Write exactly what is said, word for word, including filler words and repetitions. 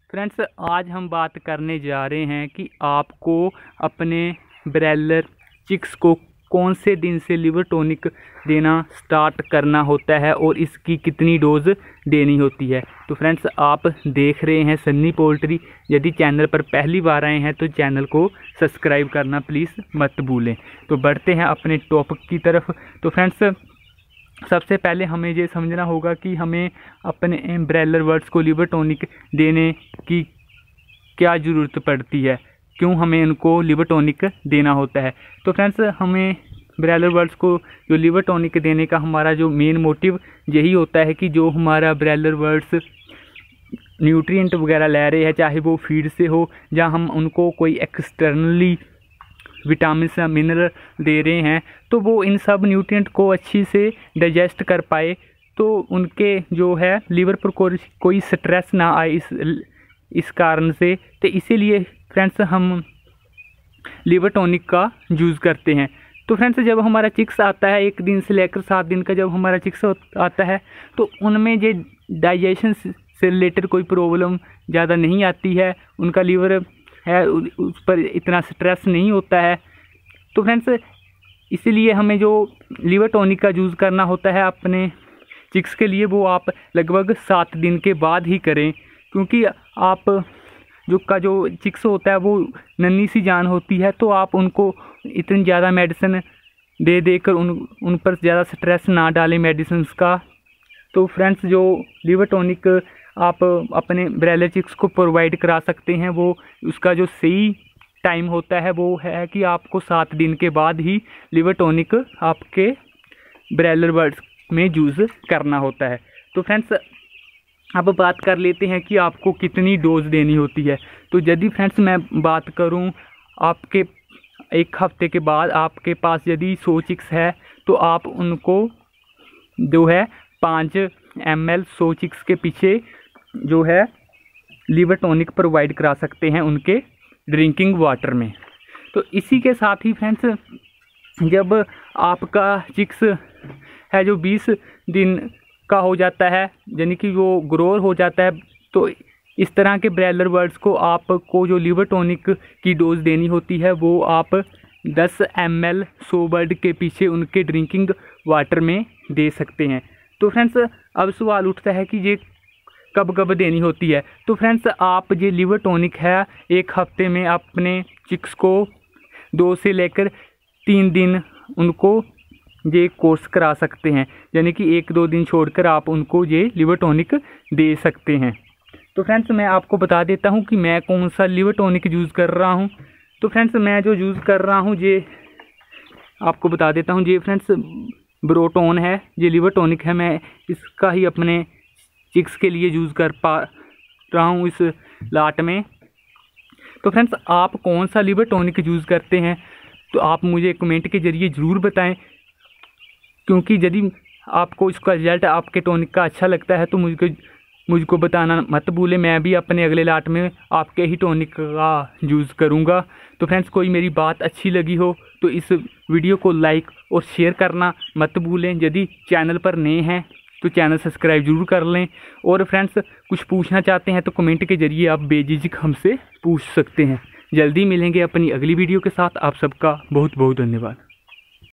Friends, आज हम बात करने जा रहे हैं कि आपको अपने ब्रॉयलर चिक्स को कौन से दिन से लिवर टॉनिक देना स्टार्ट करना होता है और इसकी कितनी डोज देनी होती है। तो फ्रेंड्स, आप देख रहे हैं सन्नी पोल्ट्री। यदि चैनल पर पहली बार आए हैं तो चैनल को सब्सक्राइब करना प्लीज़ मत भूलें। तो बढ़ते हैं अपने टॉपिक की तरफ। तो फ्रेंड्स, सबसे पहले हमें ये समझना होगा कि हमें अपने ब्रॉयलर बर्ड्स को लिवर टॉनिक देने की क्या ज़रूरत पड़ती है, क्यों हमें उनको लिवर टॉनिक देना होता है। तो फ्रेंड्स, हमें ब्रॉयलर बर्ड्स को जो लिवर टॉनिक देने का हमारा जो मेन मोटिव यही होता है कि जो हमारा ब्रॉयलर बर्ड्स न्यूट्रिएंट वगैरह ले रहे हैं, चाहे वो फीड से हो या हम उनको कोई एक्सटर्नली विटामिन या मिनरल दे रहे हैं, तो वो इन सब न्यूट्रिएंट को अच्छी से डाइजेस्ट कर पाए, तो उनके जो है लीवर पर कोई कोई स्ट्रेस ना आए इस इस कारण से। तो इसीलिए फ्रेंड्स हम लिवर टॉनिक का यूज़ करते हैं। तो फ्रेंड्स, जब हमारा चिक्स आता है एक दिन से लेकर सात दिन का जब हमारा चिक्स आता है, तो उनमें ये डाइजेशन से रिलेटेड कोई प्रॉब्लम ज़्यादा नहीं आती है, उनका लीवर है उस पर इतना स्ट्रेस नहीं होता है। तो फ्रेंड्स, इसीलिए हमें जो लिवर टॉनिक का यूज़ करना होता है अपने चिक्स के लिए, वो आप लगभग सात दिन के बाद ही करें, क्योंकि आप जो का जो चिक्स होता है वो नन्ही सी जान होती है, तो आप उनको इतनी ज़्यादा मेडिसिन दे देकर उन उन पर ज़्यादा स्ट्रेस ना डालें मेडिसिन का। तो फ्रेंड्स, जो लिवर टॉनिक आप अपने ब्रॉयलर चिक्स को प्रोवाइड करा सकते हैं, वो उसका जो सही टाइम होता है वो है कि आपको सात दिन के बाद ही लिवर टॉनिक आपके ब्रॉयलर बर्ड्स में यूज़ करना होता है। तो फ्रेंड्स, अब बात कर लेते हैं कि आपको कितनी डोज देनी होती है। तो यदि फ्रेंड्स मैं बात करूं, आपके एक हफ्ते के बाद आपके पास यदि सौ चिक्स है, तो आप उनको जो है पाँच एम एल सौ चिक्स के पीछे जो है लिवर टॉनिक प्रोवाइड करा सकते हैं उनके ड्रिंकिंग वाटर में। तो इसी के साथ ही फ्रेंड्स, जब आपका चिक्स है जो बीस दिन का हो जाता है, यानी कि वो ग्रोअर हो जाता है, तो इस तरह के ब्रॉयलर बर्ड्स को आपको जो लिवर टॉनिक की डोज देनी होती है वो आप दस एम एल सौ बर्ड के पीछे उनके ड्रिंकिंग वाटर में दे सकते हैं। तो फ्रेंड्स, अब सवाल उठता है कि ये कब कब देनी होती है। तो फ्रेंड्स, आप ये लिवर टॉनिक है एक हफ्ते में अपने चिक्स को दो से लेकर तीन दिन उनको ये कोर्स करा सकते हैं, यानी कि एक दो दिन छोड़कर आप उनको ये लिवर टॉनिक दे सकते हैं। तो फ्रेंड्स, मैं आपको बता देता हूँ कि मैं कौन सा लिवर टॉनिक यूज़ कर रहा हूँ। तो फ्रेंड्स, मैं जो यूज़ कर रहा हूँ ये आपको बता देता हूँ। ये फ्रेंड्स ब्रोटोन है, ये लिवर टॉनिक है। मैं इसका ही अपने चिक्स के लिए यूज़ कर पा रहा हूँ इस लाट में। तो फ्रेंड्स, आप कौन सा लिवर टॉनिक यूज़ करते हैं तो आप मुझे कमेंट के ज़रिए ज़रूर बताएं, क्योंकि यदि आपको इसका रिजल्ट आपके टॉनिक का अच्छा लगता है तो मुझको मुझको बताना मत भूलें। मैं भी अपने अगले लाट में आपके ही टॉनिक का यूज़ करूँगा। तो फ्रेंड्स, कोई मेरी बात अच्छी लगी हो तो इस वीडियो को लाइक और शेयर करना मत भूलें। यदि चैनल पर नए हैं तो चैनल सब्सक्राइब जरूर कर लें। और फ्रेंड्स, कुछ पूछना चाहते हैं तो कमेंट के ज़रिए आप बेझिझक हमसे पूछ सकते हैं। जल्दी मिलेंगे अपनी अगली वीडियो के साथ। आप सबका बहुत बहुत धन्यवाद।